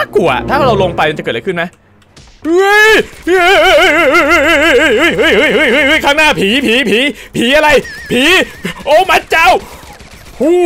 น่ากลัวถ้าเราลงไปจะเกิดอะไรขึ้นไหมเฮ้ยข้างหน้าผีอะไรผีโอ้มาเจ้าฮู้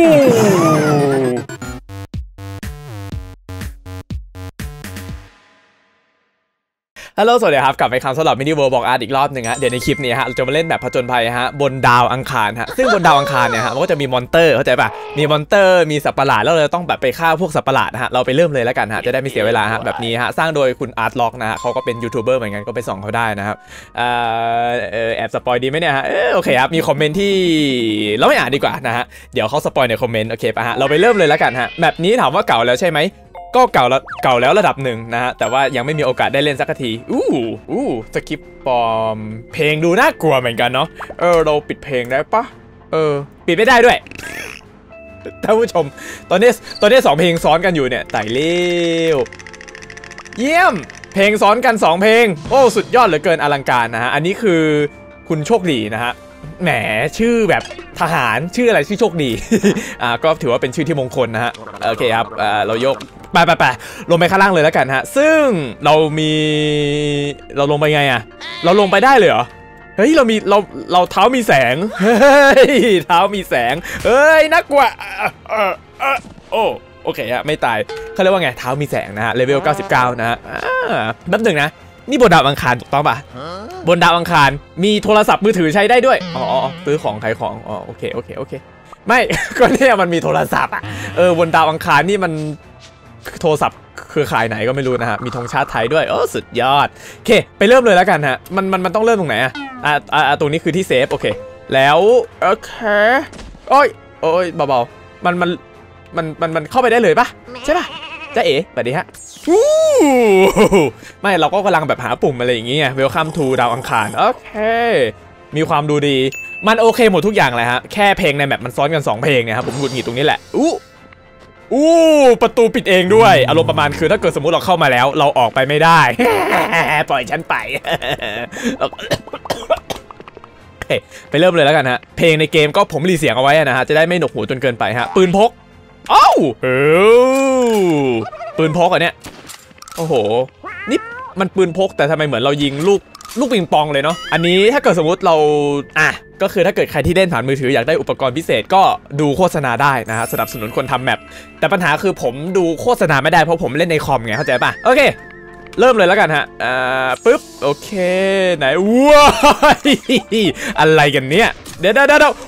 ฮัลโหลสวัสดีครับกลับไปคำสำหรับมินิเวิร์บอกอาร์ตอีกรอบหนึ่งฮะเดี๋ยวในคลิปนี้ฮะเราจะมาเล่นแบบผจญภัยฮะบนดาวอังคารฮะซึ่งบนดาวอังคารเนี่ยฮะมันก็จะมีมอนเตอร์เข้าใจป่ะมีมอนเตอร์มีสัตว์ประหลาดแล้วเราต้องแบบไปฆ่าพวกสัตว์ประหลาดนะฮะเราไปเริ่มเลยแล้วกันฮะจะได้ไม่เสียเวลาฮะแบบนี้ฮะสร้างโดยคุณอาร์ตล็อกนะฮะเขาก็เป็นยูทูบเบอร์เหมือนกันก็ไปส่องเขาได้นะครับแอบสปอยดีไหมเนี่ยฮะโอเคครับมีคอมเมนต์ที่เราไม่อ่านดีกว่านะฮะเดี๋ยวเขาสปอยในคอมเมนต์โอเคป่ะฮะเราไปเริ่มเลยแล้วกันฮะแบบนี้ถามว่าเก่าแล้วใช่ไหมก็เก่าแล้วระดับหนึ่งนะฮะแต่ว่ายังไม่มีโอกาสได้เล่นสักทีสคริปต์ปลอมเพลงดูน่ากลัวเหมือนกันเนาะเราปิดเพลงได้ปะปิดไม่ได้ด้วยท่านผู้ชมตอนนี้2เพลงซ้อนกันอยู่เนี่ยไต่เลี้ยวเยี่ยมเพลงซ้อนกัน2เพลงโอ้สุดยอดเหลือเกินอลังการนะฮะอันนี้คือคุณโชคดีนะฮะแหมชื่อแบบทหารชื่ออะไรชื่อโชคดีก็ถือว่าเป็นชื่อที่มงคลนะฮะโอเคครับเรายกไปลงไปข้างล่างเลยแล้วกันฮะซึ่งเราลงไปไงอะเราลงไปได้เลยเหรอเฮ้ยเราเท้ามีแสงเฮ้ยเท้ามีแสงเฮ้ยน่ากลัวโอเคฮะไม่ตายเขาเรียกว่าไงเท้ามีแสงนะฮะเลเวล99นะฮะแป๊บหนึ่งนะนี่บนดาวอังคารถูกต้องป่ะบนดาวอังคารมีโทรศัพท์มือถือใช้ได้ด้วยซื้อของขายของโอเคไม่ก็เนี่ยมันมีโทรศัพท์อ่ะบนดาวอังคารนี่มันโทรศัพท์เครือข่ายไหนก็ไม่รู้นะฮะมีธงชาติไทยด้วยสุดยอดโอเคไปเริ่มเลยแล้วกันฮะมันต้องเริ่มตรงไหนตรงนี้คือที่เซฟโอเคแล้วโอเคโอ้ยเบาๆมันเข้าไปได้เลยปะใช่ปะจ๊ะเอ๋สวัสดีฮะไม่เราก็กำลังแบบหาปุ่มอะไรอย่างเงี้ย Welcome to ดาวอังคารโอเคมีความดูดีมันโอเคหมดทุกอย่างเลยฮะแค่เพลงในแมปมันซ้อนกัน2เพลงเนี่ยครับผมหงุดหงิดตรงนี้แหละประตูปิดเองด้วยอารมณ์ประมาณคือถ้าเกิดสมมุติเราเข้ามาแล้วเราออกไปไม่ได้ ปล่อยฉันไป ไปเริ่มเลยแล้วกันฮะเพลงในเกมก็ผมรีเสียงเอาไว้นะฮะจะได้ไม่หนวกหูจนเกินไปฮะปืนพกปืนพกอ่ะเนี่ยโอ้โหนี่มันปืนพกแต่ทำไมเหมือนเรายิงลูกปิงปองเลยเนาะอันนี้ถ้าเกิดสมมติเราก็คือถ้าเกิดใครที่เล่นผ่านมือถืออยากได้อุปกรณ์พิเศษก็ดูโฆษณาได้นะฮะสนับสนุนคนทำแมปแต่ปัญหาคือผมดูโฆษณาไม่ได้เพราะผมเล่นในคอมไงเข้าใจป่ะโอเคเริ่มเลยแล้วกันฮะปึ๊บโอเคไหนว้ายอะไรกันเนี่ยเดี๋ยว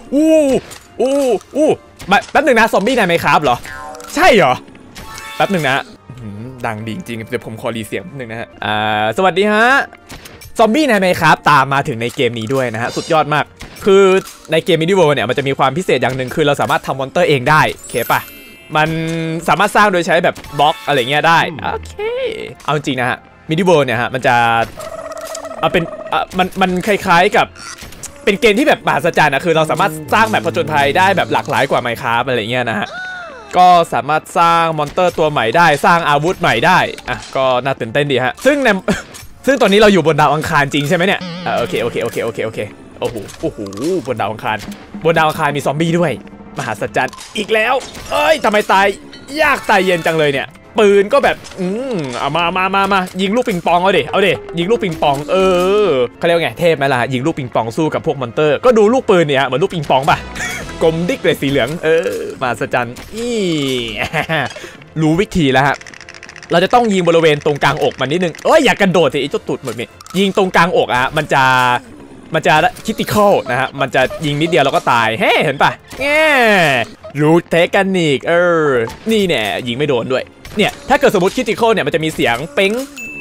แป๊บหนึ่งนะซอมบี้ในไมค์ครับเหรอใช่เหรอแป๊บหนึ่งนะดังดีจริงเดี๋ยวผมขอรีเสียงแป๊บหนึ่งนะฮะสวัสดีฮะซอมบี้ในไมค์ครับตามมาถึงในเกมนี้ด้วยนะฮะสุดยอดมากคือในเกมมินิเวิลด์เนี่ยมันจะมีความพิเศษอย่างหนึ่งคือเราสามารถทำมอนเตอร์เองได้โอเคป่ะมันสามารถสร้างโดยใช้แบบบล็อกอะไรเงี้ยได้โอเคเอาจริงนะฮะมินิเวิลด์เนี่ยฮะมันจะเป็นมันคล้ายๆกับเป็นเกมที่แบบมหัศจรรย์นะคือเราสามารถสร้างแบบผจญภัยได้แบบหลากหลายกว่าไมค์ครับอะไรเงี้ยนะฮะก็สามารถสร้างมอนเตอร์ตัวใหม่ได้สร้างอาวุธใหม่ได้ก็น่าตื่นเต้นดีฮะซึ่งตอนนี้เราอยู่บนดาวอังคารจริงใช่ไหมเนี่ยโอเคโอ้โหบนดาวอังคารมีซอมบี้ด้วยมหัศจรรย์อีกแล้วทำไมตายยากตายเย็นจังเลยเนี่ยปืนก็แบบมายิงลูกปิงปองเอาดิยิงลูกปิงปองเขาเรียกว่าไงเทพไหมล่ะยิงลูกปิงปองสู้กับพวกมอนเตอร์ก็ดูลูกปืนเนี่ยเหมือนลูกปิงปองป่ะกลมดิ๊กเลยสีเหลืองมหัศจรรย์รู้วิธีแล้วฮะเราจะต้องยิงบริเวณตรงกลางอกมันนิดนึงอย่ากระโดดสิไอ้เจ้าตุ่ดเหมือนนี้ยิงตรงกลางอกมันจะคิติคอลนะฮะมันจะยิงนิดเดียวเราก็ตายเห็นป่ะรูทเทคนิคนี่แน่ยิงไม่โดนด้วยเนี่ยถ้าเกิดสมมติคิติคอลเนี่ยมันจะมีเสียงเป้ง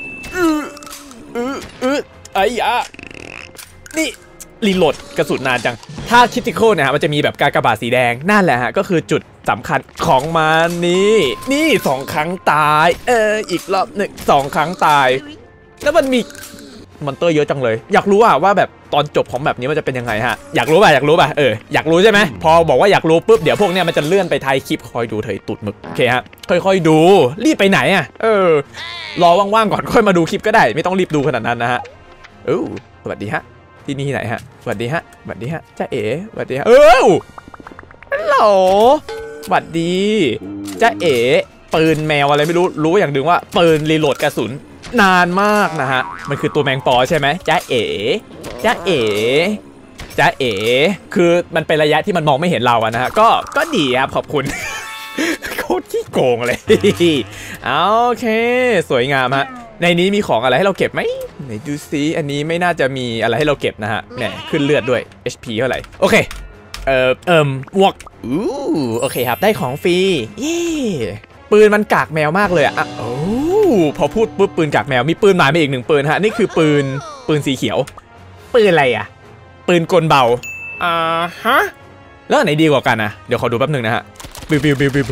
นี่รีโหลดกระสุนนานจังถ้าคิติคอลเนี่ยมันจะมีแบบกากบาทสีแดงนั่นแหละฮะก็คือจุดสำคัญของมันนี่2 ครั้งตายอีกรอบ2 ครั้งตายแล้วมันมีมอนเตอร์เยอะจังเลยอยากรู้ว่าแบบตอนจบของแบบนี้มันจะเป็นยังไงฮะอยากรู้ป่ะอยากรู้ใช่ไหมพอบอกว่าอยากรู้ปุ๊บเดี๋ยวพวกเนี้ยมันจะเลื่อนไปท้ายคลิปคอยดูเถยตุดหมึกโอเคฮะค่อยๆดูรีบไปไหนรอว่างๆก่อนค่อยมาดูคลิปก็ได้ไม่ต้องรีบดูขนาดนั้นนะฮะสวัสดีฮะที่นี่ไหนฮะสวัสดีฮะจ้าเอ๋สวัสดีฮะฮัลโหลสวัสดีจ้าเอ๋ปืนแมวอะไรไม่รู้อย่างดึงว่าปืนรีโหลดกระสุนนานมากนะฮะมันคือตัวแมงปอใช่ไหมจ้าเอ๋จ้าเอ๋จ้าเอ๋คือมันเป็นระยะที่มันมองไม่เห็นเราอะนะฮะก็ดีครับขอบคุณ โคตรขี้โกงเลย โอเคสวยงามฮะในนี้มีของอะไรให้เราเก็บไหมไหนดูซิอันนี้ไม่น่าจะมีอะไรให้เราเก็บนะฮะเนี่ยขึ้นเลือดด้วย HP เท่าไหร่โอเคหมวกโอเคครับได้ของฟรีเย้ปืนมันกากแมวมากเลยอะโอ้พอพูดปุ๊บปืนกากแมวมีปืนหมายมาอีก1ปืนฮะนี่คือปืนสีเขียวปืนอะไรอะปืนกลเบาฮะแล้วไหนดีกว่ากันนะเดี๋ยวขอดูแป๊บหนึ่งนะฮะบิว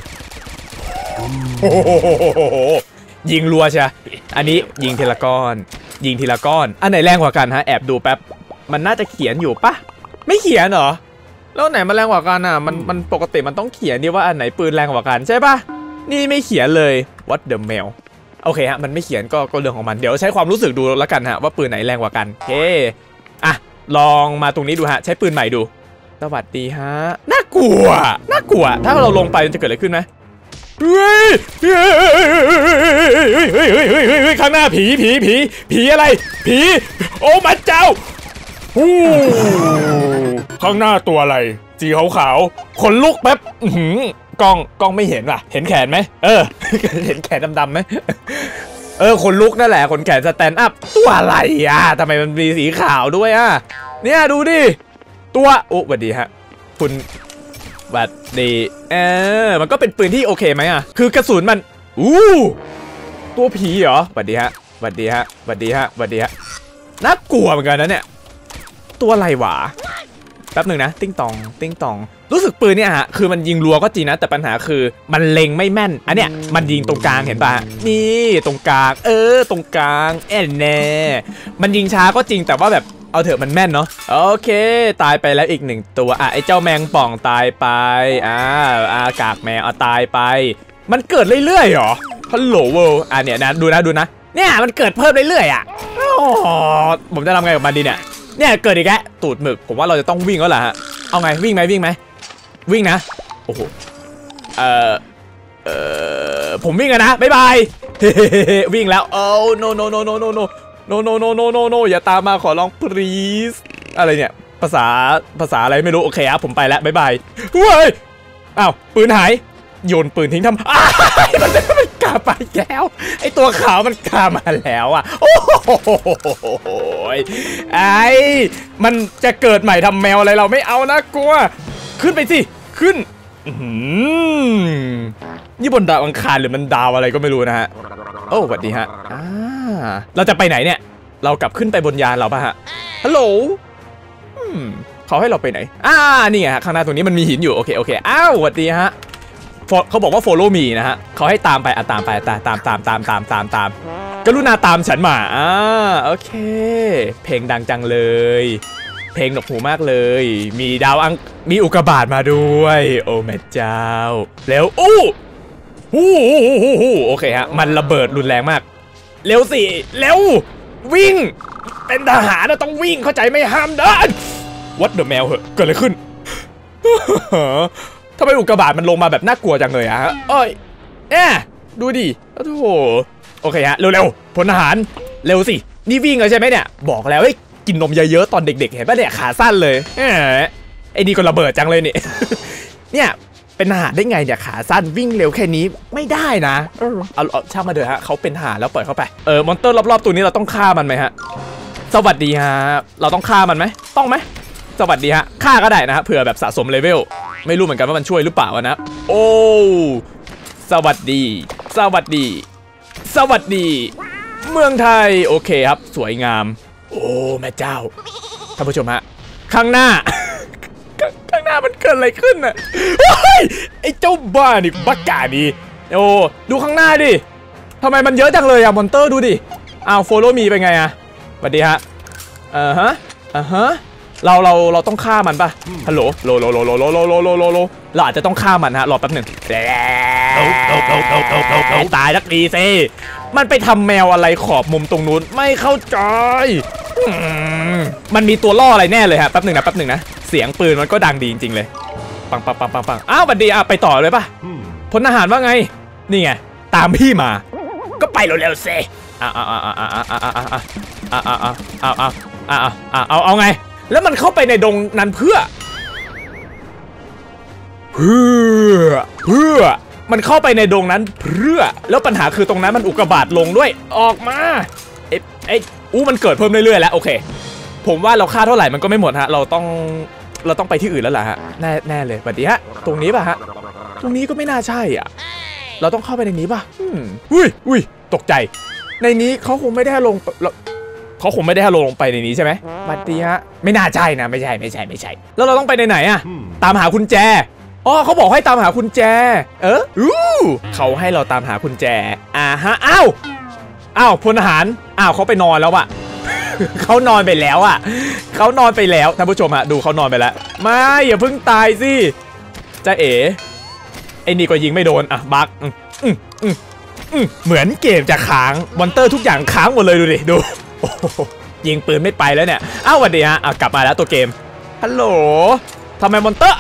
ยิงรัวใช่อันนี้ยิงทีละก้อนยิงทีละก้อนอันไหนแรงกว่ากันฮะแอบดูแป๊บมันน่าจะเขียนอยู่ปะไม่เขียนเหรอแล้วไหนมันแรงกว่ากันอ่ะมันปกติมันต้องเขียนดิว่าอันไหนปืนแรงกว่ากันใช่ปะนี่ไม่เขียนเลย what the mail โอเคฮะมันไม่เขียนก็เรื่องของมันเดี๋ยวใช้ความรู้สึกดูแล้วกันฮะว่าปืนไหนแรงกว่ากันโอเคอ่ะลองมาตรงนี้ดูฮะใช้ปืนใหม่ดูสวัสดีฮะน่ากลัวถ้าเราลงไปมันจะเกิดอะไรขึ้นไหมเฮ้ยข้างหน้าผีอะไรผีโอ้มาเจ้าข้างหน้าตัวอะไรสีขาวขนลุกแป๊บกล้องไม่เห็นว่ะเห็นแขนไหมเห็นแขนดำๆไหมขนลุกนั่นแหละขนแขนสแตนด์อัพตัวอะไรอ่ะทำไมมันมีสีขาวด้วยอ่ะเนี่ยดูดิตัวโอ้สวัสดีฮะคุณบัดดีมันก็เป็นปืนที่โอเคไหมอ่ะคือกระสุนมันตัวผีเหรอบัดดีฮะน่ากลัวเหมือนกันนะเนี่ยตัวอะไรวะแป๊บหนึ่งนะติ้งตองรู้สึกปืนเนี่ยฮะคือมันยิงรัวก็จริงนะแต่ปัญหาคือมันเล็งไม่แม่นอันเนี้ยมันยิงตรงกลางเห็นป่ะนี่ตรงกลางตรงกลางแน่มันยิงช้าก็จริงแต่ว่าแบบเอาเถอะมันแม่นเนาะโอเคตายไปแล้วอีก1ตัวไอ้เจ้าแมงป่องตายไปกากแมวตายไปมันเกิดเรื่อยๆหรอฮัลโหลเวิลด์เนี่ยนะดูนะเนี่ยมันเกิดเพิ่มเรื่อยๆผมจะทำไงกับมันดีเนี่ยเกิดอีกแล้วตูดหมึกผมว่าเราจะต้องวิ่งแล้วล่ะฮะเอาไงวิ่งไหมวิ่งนะโอ้โหผมวิ่งกันนะบ๊ายบายวิ่งแล้วno อย่าตามมาขอร้อง please อะไรเนี่ยภาษาอะไรไม่รู้โอเคครับผมไปแล้วบ๊ายบายเฮ้ยอ้าวปืนหายโยนปืนทิ้งทำมันกล้าไปแล้วไอตัวขาวมันกล้ามาแล้วอ่ะโอ้โหมันจะเกิดใหม่ทำแมวอะไรเราไม่เอานะกลัวขึ้นไปสิขึ้นนี่บนดาวอังคารหรือมันดาวอะไรก็ไม่รู้นะฮะโอ้สวัสดีฮะเราจะไปไหนเนี่ยเรากลับขึ้นไปบนยานเราป่ะฮะฮัลโหลเขาให้เราไปไหนนี่ไงฮะข้างหน้าตรงนี้มันมีหินอยู่โอเคอ้าวสวัสดีฮะเขาบอกว่า follow me นะฮะเขาให้ตามไปตามกรุณาตามฉันมาโอเคเพลงดังจังเลยเพลงหนกหูมากเลยมีดาวมีอุกกาบาตมาด้วยโอ้แม่เจ้าแล้วโอเคฮะมันระเบิดรุนแรงมากเร็วสิเร็ววิ่งเป็นทหารเราต้องวิ่งเข้าใจไม่ห้ามเดิน What the mail เหรอเกิดอะไรขึ้น ทำไมอุกกาบาตมันลงมาแบบน่ากลัวจังเลยอะฮะดูดิโอ้โหโอเคฮะเร็วพลทหารเร็วสินี่วิ่งเลยใช่ไหมเนี่ยบอกแล้วกินนมเยอะๆตอนเด็กๆเห็นป่ะเนี่ยขาสั้นเลยไอ้นี่ก็ระเบิดจังเลยนี่ เนี่ยเป็นทหารได้ไงเนี่ยขาสั้นวิ่งเร็วแค่นี้ไม่ได้นะเอาช่างมาเถอะฮะเขาเป็นทหารแล้วปล่อยเข้าไปมอนเตอร์รอบๆตัวนี้เราต้องฆ่ามันไหมฮะสวัสดีฮะเราต้องฆ่ามันไหมต้องไหมสวัสดีฮะฆ่าก็ได้นะฮะเผื่อแบบสะสมเลเวลไม่รู้เหมือนกันว่ามันช่วยหรือเปล่านะโอ้สวัสดีเมืองไทยโอเคครับสวยงามโอ้แม่เจ้าท่านผู้ชมฮะข้างหน้ามันเกิดอะไรขึ้นน่ะไอ้เจ้าบ้านี่บ้ากาดีโอ้ดูข้างหน้าดิทำไมมันเยอะจังเลยอะมอนเตอร์ดูดิfollow me เป็นไงอะสวัสดีฮะเราต้องฆ่ามันป่ะฮัลโหลโลเราอาจจะต้องฆ่ามันฮะรอแป๊บหนึ่งตายสักทีสิมันไปทำแมวอะไรขอบมุมตรงนู้นไม่เข้าใจมันมีตัวล่ออะไรแน่เลยฮะแป๊บหนึ่งนะเสียงปืนมันก็ดังดีจริงๆเลยปังอ้าวบัดดีไปต่อเลยป่ะพลทหารว่าไงนี่ไงตามพี่มาก็ไปเร็วๆสิเอาไงแล้วมันเข้าไปในดงนั้นเพื่อมันเข้าไปในดงนั้นเพื่อแล้วปัญหาคือตรงนั้นมันอุกกาบาตลงด้วยออกมามันเกิดเพิ่มเรื่อยๆแล้วโอเคผมว่าเราฆ่าเท่าไหร่มันก็ไม่หมดฮะเราต้องไปที่อื่นแล้วล่ะฮะแน่เลยบัดนี้ฮะตรงนี้ป่ะฮะตรงนี้ก็ไม่น่าใช่อ่ะเราต้องเข้าไปในนี้ป่ะอุ้ยตกใจในนี้เขาคงไม่ได้ลงเขาคงไม่ได้ลงไปในนี้ใช่ไหมบัดนี้ฮะไม่น่าใช่นะไม่ใช่แล้วเราต้องไปในไหนอ่ะตามหากุญแจอ๋อเขาบอกให้ตามหากุญแจเขาให้เราตามหากุญแจฮะอ้าวพลทหารเขาไปนอนแล้วอะเขานอนไปแล้วอะเขานอนไปแล้วท่านผู้ชมฮะดูเขานอนไปแล้วไม่อย่าเพิ่งตายสิจ้าเอ๋ไอ้นี่ก็ยิงไม่โดนบักเหมือนเกมจะค้างมอนเตอร์ทุกอย่างค้างหมดเลยดูดิดูยิงปืนไม่ไปแล้วเนี่ยสวัสดีฮะกลับมาแล้วตัวเกมฮัลโหลทำไมมอนเตอร์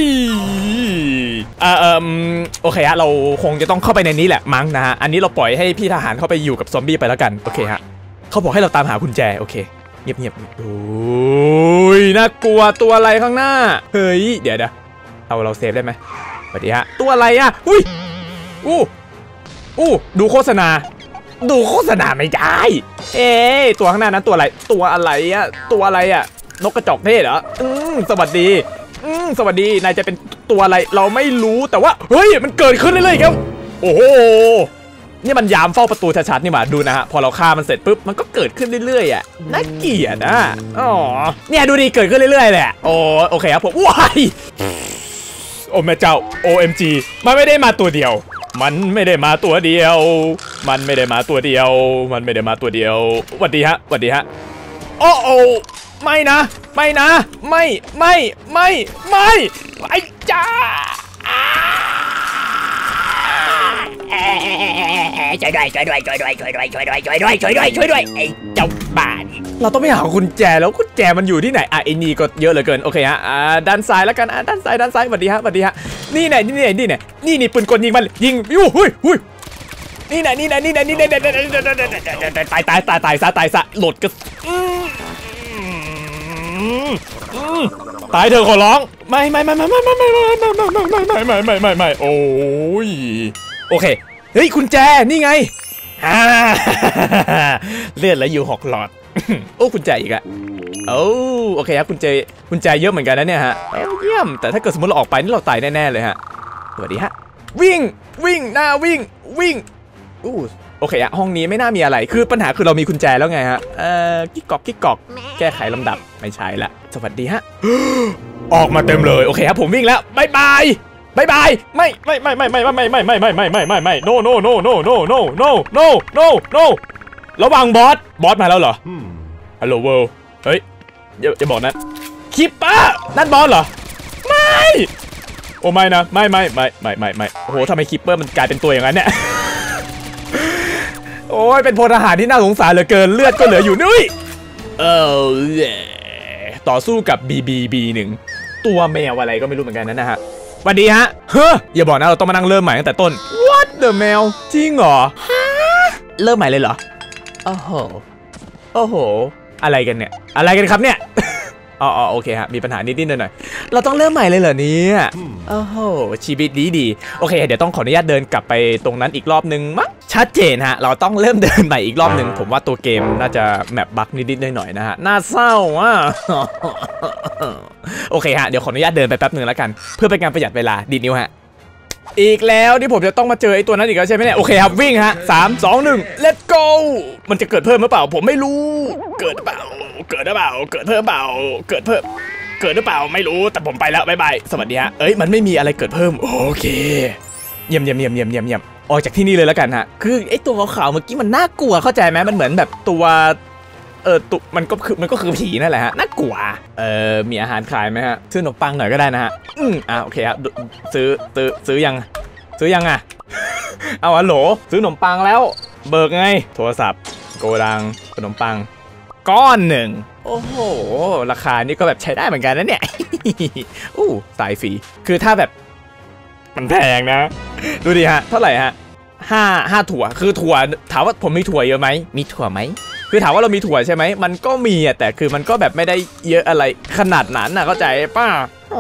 โอเคฮะเราคงจะต้องเข้าไปในนี้แหละมั้งนะฮะอันนี้เราปล่อยให้พี่ทหารเข้าไปอยู่กับซอมบี้ไปแล้วกันโอเคฮะเขาบอกให้เราตามหากุญแจโอเคเงียบโอ้ยน่ากลัวตัวอะไรข้างหน้าเฮ้ยเดี๋ยวเราเซฟได้ไหมสวัสดีฮะตัวอะไรอ่ะดูโฆษณาไม่ได้ตัวข้างหน้านั้นตัวอะไรอ่ะนกกระจอกเทศเหรอสวัสดีนายจะเป็นตัวอะไรเราไม่รู้แต่ว่าเฮ้ยมันเกิดขึ้นเรื่อยๆครับโอ้โหนี่มันยามเฝ้าประตูชัดๆนี่มาดูนะฮะพอเราฆ่ามันเสร็จปุ๊บมันก็เกิดขึ้นเรื่อยๆอ่ะน่าเกลียดนะเนี่ยดูดิเกิดขึ้นเรื่อยๆแหละโอเคครับผมว้ายโอ้แม่เจ้า OMG มันไม่ได้มาตัวเดียวสวัสดีฮะโอ้ไม่นะไอ้จ้าช่วยด้วยไอ้เจ้าบ้านี่เราต้องไปหากุญแจแล้วกุญแจมันอยู่ที่ไหนไอ้นี่ก็เยอะเหลือเกินโอเคฮะด้านซ้ายแล้วกันด้านซ้ายสวัสดีฮะนี่ไหนนี่ปืนกลยิงมันยิงหุ้ยนี่ไหนตายซะโหลดก็ตายเธอขอร้องไม่โอ้ยโอเคเฮ้ยกุญแจนี่ไงเลือดแล้วอยู่6 หลอดโอ้กุญแจอีกอะโอเคครับกุญแจเยอะเหมือนกันนะเนี่ยฮะเยี่ยมแต่ถ้าเกิดสมมติเราออกไปนี่เราตายแน่ๆเลยฮะสวัสดีฮะวิ่งหน้าวิ่งโอเคอะห้องนี้ไม่น่ามีอะไรคือปัญหาคือเรามีกุญแจแล้วไงฮะกิ๊กกอกแก้ไขลำดับไม่ใช่ละสวัสดีฮะออกมาเต็มเลยโอเคครับผมวิ่งแล้วบายบายไม่ระวังบอสมาแล้วเหรอฮัลโหลเวิลด์เฮ้ยอย่าบอกนะคิปป้านั่นบอสเหรอไม่โอ้ไม่นะไม่โอ้โหทำไมคิปเปอร์มันกลายเป็นตัวอย่างนั้นเนี่ยโอ้ยเป็นพลทหารที่น่าสงสารเหลือเกินเลือดก็เหลืออยู่นี่ต่อสู้กับ BB1 ตัวแมวอะไรก็ไม่รู้เหมือนกันนะฮะสวัสดีฮะอย่าบอกนะเราต้องมานั่งเริ่มใหม่ตั้งแต่ต้น What the แมวจริงเหรอเริ่มใหม่เลยเหรอโอ้โหอะไรกันครับเนี่ยโอเคฮะมีปัญหานิดหน่อยเราต้องเริ่มใหม่เลยเหรอเนี่ยโอ้โหชีวิตดีโอเคเดี๋ยวต้องขออนุญาตเดินกลับไปตรงนั้นอีกรอบนึงมั้งชัดเจนฮะเราต้องเริ่มเดินใหม่อีกรอบนึงผมว่าตัวเกมน่าจะแมปบั๊กนิดหน่อยนะฮะน่าเศร้าอ่ะโอเคฮะเดี๋ยวขออนุญาตเดินไปแป๊บนึงแล้วกันเพื่อเป็นการประหยัดเวลาดีนิ้วฮะอีกแล้วที่ผมจะต้องมาเจอไอ้ตัวนั้นอีกแล้วใช่ไหมเนี่ยโอเคครับวิ่งฮะ3 2 1 let's go มันจะเกิดเพิ่มหรือเปล่าผมไม่รู้เกิดหรือเปล่าเพิ่มเปล่าเกิดหรือเปล่าไม่รู้แต่ผมไปแล้วบ๊ายบายสวัสดีฮะมันไม่มีอะไรเกิดเพิ่มโอเคเยี่ยมออกจากที่นี่เลยแล้วกันฮะคือไอ้ตัวขาวๆเมื่อกี้มันน่ากลัวเข้าใจไหมมันเหมือนแบบตัวมันก็คือผีนั่นแหละฮะน่ากลัวมีอาหารขายไหมฮะซื้อขนมปังหน่อยก็ได้นะฮะโอเคครับซื้อยังอ่ะเอาฮัลโหลซื้อขนมปังแล้วเบิกไงโทรศัพท์โกดังขนมปังก้อนหนึ่งโอ้โหราคานี่ก็แบบใช้ได้เหมือนกันนะเนี่ยสายฟรีคือถ้าแบบมันแพงนะดูดิฮะเท่าไหร่ฮะห้าถั่วคือถั่วถามว่าผมมีถั่วเยอะไหมมีถั่วไหมคือถามว่าเรามีถั่วใช่ไหมมันก็มีอ่ะแต่คือมันก็แบบไม่ได้เยอะอะไรขนาดนั้นน่ะเข้าใจป่ะอ๋อ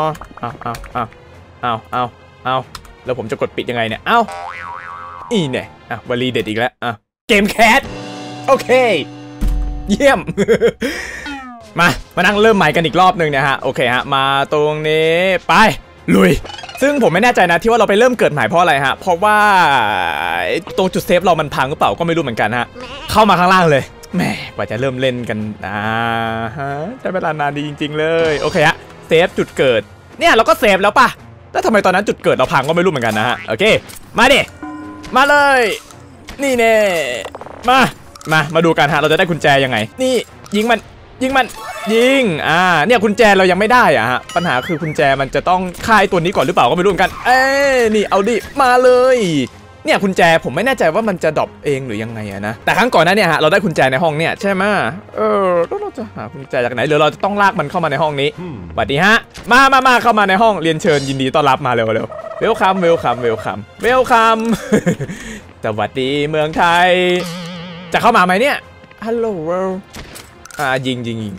เอาแล้วผมจะกดปิดยังไงเนี่ยเอ้าอีเนี่ยวลีเด็ดอีกแล้วเกมแคสโอเคเยี่ยม มานั่งเริ่มใหม่กันอีกรอบหนึ่งนะฮะโอเคฮะมาตรงนี้ไปลุยซึ่งผมไม่แน่ใจนะที่ว่าเราไปเริ่มเกิดใหม่เพราะอะไรฮะเพราะว่าตรงจุดเซฟเรามันพังหรือเปล่าก็ไม่รู้เหมือนกันฮะเข้ามาข้างล่างเลยแหมกว่าจะเริ่มเล่นกันใช้เวลานานดีจริงๆเลยโอเคฮะเซฟจุดเกิดเนี่ยเราก็เซฟแล้วป่ะแล้วทำไมตอนนั้นจุดเกิดเราพังก็ไม่รู้เหมือนกันนะฮะโอเคมาดิมาเลยนี่เน่มาดูกันฮะเราจะได้กุญแจยังไงนี่ยิงมันเนี่ยกุญแจเรายังไม่ได้อะฮะปัญหาคือกุญแจมันจะต้องฆ่าตัวนี้ก่อนหรือเปล่าก็ไม่รู้เหมือนกันนี่เอาดิมาเลยเนี่ยกุญแจผมไม่แน่ใจว่ามันจะดรอปเองหรือยังไงนะแต่ครั้งก่อนนั้นเนี่ยฮะเราได้กุญแจในห้องเนี่ยใช่ไหมแล้วเราจะหากุญแจจากไหนหรือเราจะต้องลากมันเข้ามาในห้องนี้สวัสดีฮะมาเข้ามาในห้องเรียนเชิญยินดีต้อนรับมาเร็วเวลคัมสวัสดีเมืองไทยจะเข้ามาไหมเนี่ยฮัลโหลยิง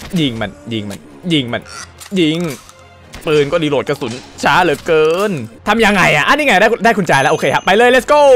ปืนก็รีโหลดกระสุนช้าเหลือเกินทำยังไงนี่ไงได้กุญแจแล้วโอเคครับไปเลย let's go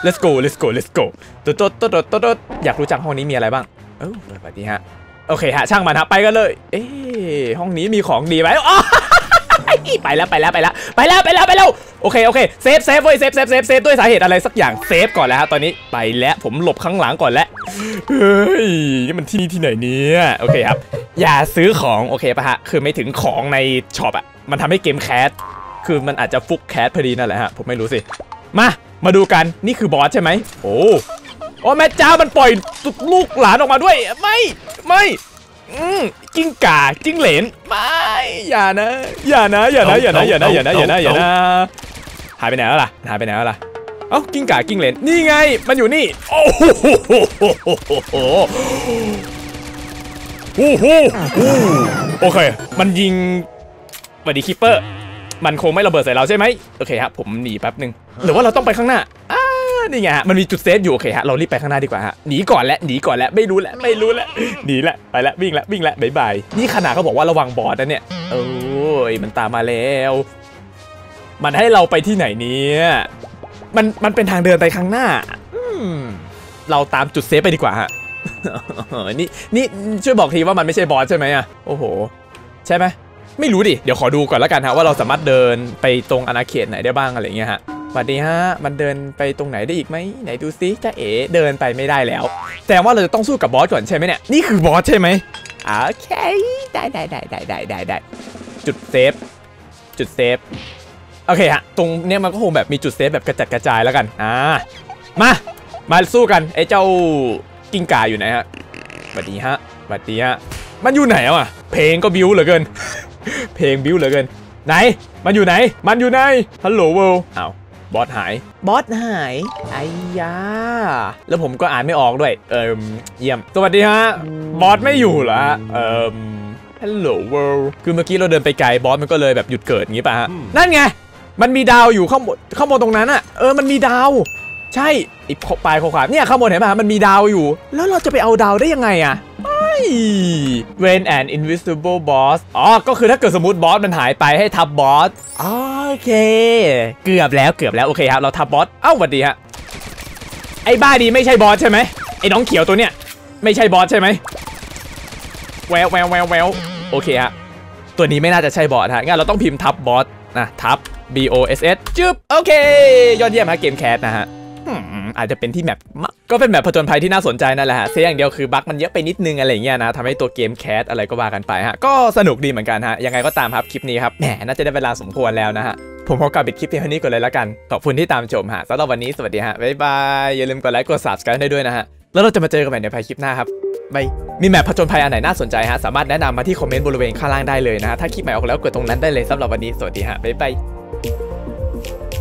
ตุ๊ดอยากรู้จักห้องนี้มีอะไรบ้างสวัสดีฮะโอเคฮะช่างมันฮะไปกันเลยห้องนี้มีของดีไหมไปแล้วโอเคเซฟเว้ยเซฟด้วยสาเหตุอะไรสักอย่างเซฟก่อนแล้วฮะตอนนี้ไปแล้วผมหลบข้างหลังก่อนแล้วเฮ้ยนี่มันที่ไหนเนี่ยโอเคครับอย่าซื้อของโอเคป่ะฮะคือไม่ถึงของในช็อปมันทำให้เกมแคสคือมันอาจจะฟุกแคสพอดีนั่นแหละฮะผมไม่รู้สิมาดูกันนี่คือบอสใช่ไหมโอ้แม่เจ้ามันปล่อยลูกหลานออกมาด้วยไม่กิ้งก่าจิ้งเหลนไม่อย่านะหายไปไหนแล้วล่ะเอ้ากิ้งก่ากิ้งเหลนนี่ไงมันอยู่นี่โอ้โหโอเคมันยิงบอดี้คิปเปอร์มันคงไม่ระเบิดใส่เราใช่ไหมโอเคครับผมหนีแป๊บนึงหรือว่าเราต้องไปข้างหน้านี่ไงฮะมันมีจุดเซฟอยู่โอเคฮะเรารีบไปข้างหน้าดีกว่าฮะหนีก่อนแล้วไม่รู้แล้วหนีแล้วไปแล้ววิ่งแล้วบ๊ายบายนี่ขนาดเขาบอกว่าระวังบอสนะเนี่ยโอ้ยมันตามมาแล้วมันให้เราไปที่ไหนเนี่ยมันเป็นทางเดินไปข้างหน้าเราตามจุดเซฟไปดีกว่าฮะ นี่ช่วยบอกทีว่ามันไม่ใช่บอสใช่ไหมโอ้โหใช่ไหมไม่รู้ดิเดี๋ยวขอดูก่อนแล้วกันฮะว่าเราสามารถเดินไปตรงอาณาเขตไหนได้บ้างอะไรเงี้ยฮะสวัสดีฮะมันเดินไปตรงไหนได้อีกไหมไหนดูซิจ้าเอ๋เดินไปไม่ได้แล้วแต่ว่าเราจะต้องสู้กับบอสก่อนใช่ไหมเนี่ยนี่คือบอสใช่ไหมโอเคได้จุดเซฟโอเคฮะตรงเนี้ยมันก็คงแบบมีจุดเซฟแบบกระจัดกระจายแล้วกันมาสู้กันไอ้เจ้ากิ้งก่าอยู่ไหนฮะสวัสดีฮะมันอยู่ไหนเพลงก็บิ้วเหลือเกินไหนมันอยู่ไหนฮัลโหลเวิลด์อ้าวบอสหายไอ้ยาแล้วผมก็อ่านไม่ออกด้วยเยี่ยมสวัสดีฮะบอสไม่อยู่เหรอฮัลโหลเวิลด์คือเมื่อกี้เราเดินไปไกลบอสมันก็เลยแบบหยุดเกิดอย่างงี้ป่ะฮะนั่นไงมันมีดาวอยู่ข้างบนตรงนั้นมันมีดาวใช่อีกปลายขวาเนี่ยข้างบนเห็นป่ะมันมีดาวอยู่แล้วเราจะไปเอาดาวได้ยังไงWhen an invisible boss ก็คือถ้าเกิดสมมติบอสมันหายไปให้ทับบอสโอเคเกือบแล้วโอเคครับเราทับบอสสวัสดีฮะไอ้บ้าดีไม่ใช่บอสใช่ไหมไอ้น้องเขียวตัวเนี้ยไม่ใช่บอสใช่ไหมแววโอเคฮะตัวนี้ไม่น่าจะใช่บอสฮะงั้นเราต้องพิมพ์ทับบอสทับ BOSS จึ๊บโอเคยอดเยี่ยมฮะเกมแคสนะฮะอาจจะเป็นที่แมปก็เป็นแมปผจญภัยที่น่าสนใจนั่นแหละฮะเสียอย่างเดียวคือบั๊กมันเยอะไปนิดนึงอะไรเงี้ยนะทำให้ตัวเกมแคสอะไรก็ว่ากันไปฮะก็สนุกดีเหมือนกันฮะยังไงก็ตามครับคลิปนี้ครับแหมน่าจะได้เวลาสมควรแล้วนะฮะผมขอกลับปิดคลิปเพียงเท่านี้ก่อนเลยละกันขอบคุณที่ตามชมฮะสำหรับวันนี้สวัสดีฮะบ๊ายบายอย่าลืมกดไลค์กด Subscribe ได้ด้วยนะฮะแล้วเราจะมาเจอกันใหม่ในคลิปหน้าครับบายมีแมปผจญภัยอันไหนน่าสนใจฮะสามารถแนะนำมาที่คอมเมนต์บริเวณข้างล่างได้เลยนะฮะถ้าคลิปใหม่ออกแล้วกดตรงนั้นได้เลยสำหรับวันนี้สวัสดีฮะบ๊ายบาย